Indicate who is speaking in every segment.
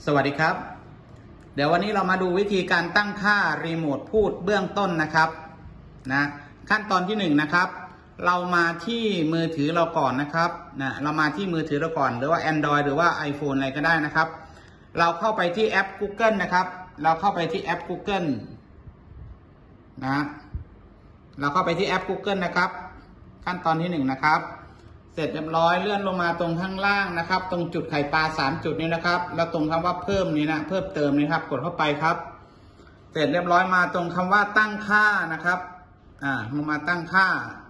Speaker 1: สวัสดีครับเดี๋ยววันนี้เรามาดูวิธีการตั้งค่ารีโมทพูดเบื้องต้นนะครับขั้นตอนที่1นะครับเรามาที่มือถือเราก่อนนะครับเรามาที่มือถือเราก่อนหรือว่า Android หรือว่า iPhone อะไรก็ได้นะครับเราเข้าไปที่แอป Google นะครับเราเข้าไปที่แอป Google เราเข้าไปที่แอป Google นะครับขั้นตอนที่1นะครับเสร็จเรียบร้อยเลื่อนลงมาตรงข้างล่างนะครับตรงจุดไข่ปลา3จุดนี้นะครับแล้วตรงคำว่าเพิ่มนี้นะเพิ่มเติมนี้ครับกดเข้าไปครับเสร็จเรียบร้อยมาตรงคำว่าตั้งค่านะครับลงมาตั้งค่า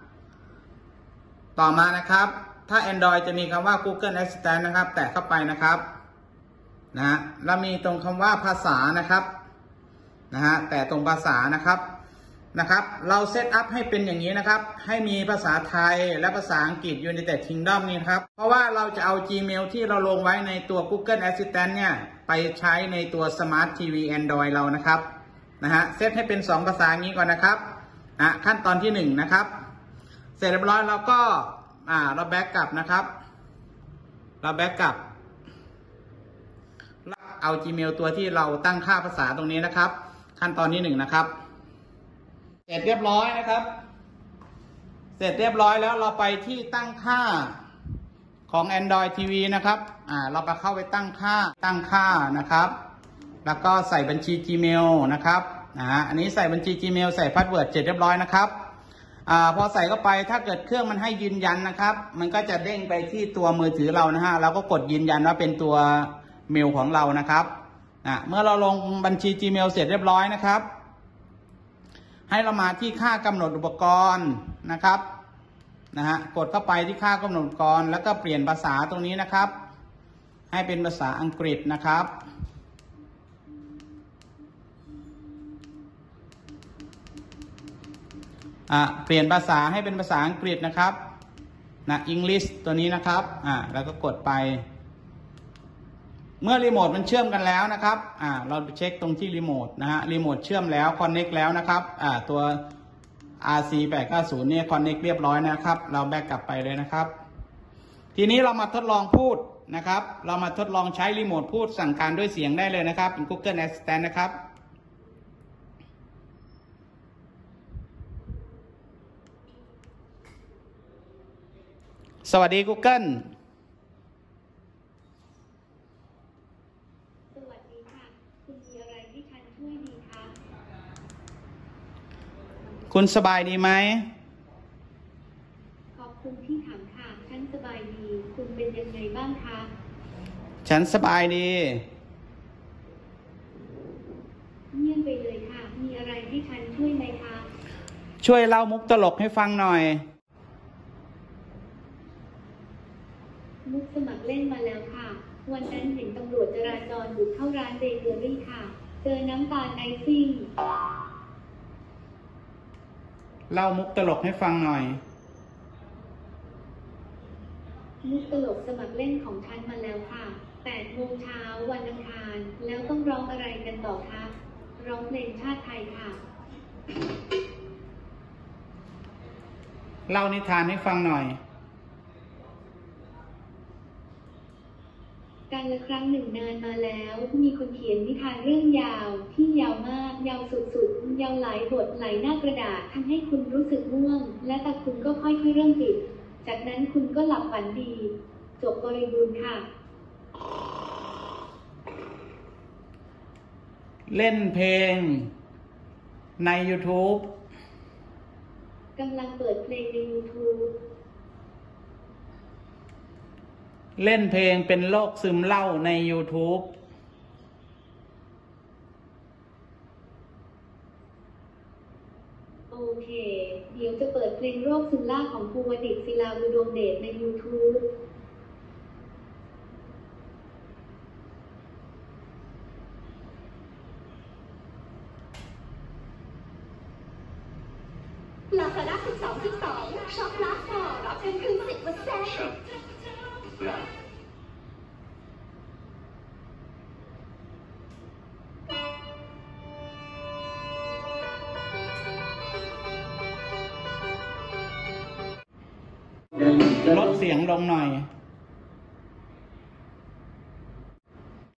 Speaker 1: ต่อมานะครับถ้า Android จะมีคำว่า Google Assistant นะครับแตะเข้าไปนะครับแล้วมีตรงคำว่าภาษานะครับแต่ตรงภาษานะครับเราเซตอัพให้เป็นอย่างนี้นะครับให้มีภาษาไทยและภาษาอังกฤษ United Kingdom นี่ครับเพราะว่าเราจะเอา Gmail ที่เราลงไว้ในตัว Google Assistant เนี่ยไปใช้ในตัว Smart TV Android เรานะครับเซตให้เป็น2ภาษาอย่างนี้ก่อนนะครับขั้นตอนที่1นะครับเสร็จเรียบร้อยเราก็เราแบ็กกลับนะครับเราแบ็กกลับเอา Gmail ตัวที่เราตั้งค่าภาษาตรงนี้นะครับขั้นตอนที่1นะครับเสร็จเรียบร้อยนะครับเสร็จเรียบร้อยแล้วเราไปที่ตั้งค่าของ Android TV นะครับเราไปเข้าไปตั้งค่านะครับแล้วก็ใส่บัญชี Gmail นะครับอันนี้ใส่บัญชี Gmail ใส่พาสเวิร์ดเสร็จเรียบร้อยนะครับพอใส่เข้าไปถ้าเกิดเครื่องมันให้ยืนยันนะครับมันก็จะเด้งไปที่ตัวมือถือเราเราก็กดยืนยันว่าเป็นตัวเมลของเรานะครับเมื่อเราลงบัญชี Gmail เสร็จเรียบร้อยนะครับให้เรามาที่ค่ากำหนดอุปกรณ์นะครับกดเข้าไปที่ค่ากำหนดอุปกรณ์แล้วก็เปลี่ยนภาษาตรงนี้นะครับให้เป็นภาษาอังกฤษนะครับเปลี่ยนภาษาให้เป็นภาษาอังกฤษนะครับEnglish ตัวนี้นะครับแล้วก็กดไปเมื่อรีโมทมันเชื่อมกันแล้วนะครับเราเช็คตรงที่รีโมทรีโมทเชื่อมแล้วคอนเนคแล้วนะครับตัว RC890 เนี่ยคอนเนคเรียบร้อยนะครับเราแบ็กกลับไปเลยนะครับทีนี้เรามาทดลองพูดนะครับเรามาทดลองใช้รีโมทพูดสั่งการด้วยเสียงได้เลยนะครับเป็น Google Assistant นะครับสวัสดี Googleคุณสบายดีไหม
Speaker 2: ขอบคุณที่ถามค่ะฉันสบายดีคุณเป็นยังไงบ้างคะ
Speaker 1: ฉันสบายดี
Speaker 2: เงียบไปเลยค่ะมีอะไรที่ฉันช่วยไหมคะ
Speaker 1: ช่วยเล่ามุกตลกให้ฟังหน่อย
Speaker 2: มุกสมัครเล่นมาแล้วค่ะวันนั้นเห็นตำรวจจราจรบุกเข้าร้านเบเกอรี่ค่ะเจอน้ำตาลไอซิ่ง
Speaker 1: เล่ามุกตลกให้ฟังหน่อย
Speaker 2: มุกตลกสมัครเล่นของฉันมาแล้วค่ะ8 โมงเช้าวันอังคารแล้วต้องร้องอะไรกันต่อคะร้องเพลงชาติไทยค่ะ
Speaker 1: เล่านิทานให้ฟังหน่อย
Speaker 2: การละครั้งหนึ่งนานมาแล้วมีคนเขียนนิทานเรื่องยาวที่ยาวมากยาวสุดๆยาวหลายบทหลายหน้ากระดาษทำให้คุณรู้สึกง่วงและตาคุณก็ค่อยๆเริ่มปิดจากนั้นคุณก็หลับฝันดีจบบริบูรณ์ค่ะ
Speaker 1: เล่นเพลงใน YouTube
Speaker 2: กำลังเปิดเพลงใน YouTube
Speaker 1: เล่นเพลงเป็นโรคซึมเหล้าใน YouTube
Speaker 2: โอเคเดี๋ยวจะเปิดเพลงโรคซึมเหล้าของภูวดิษฐ์ศิลาอุดมเดชใน YouTube
Speaker 3: ลาซาด้า12.2ช็อปลัสต่อรับเงินคืน 10%
Speaker 1: ลดเสียงลงหน่อย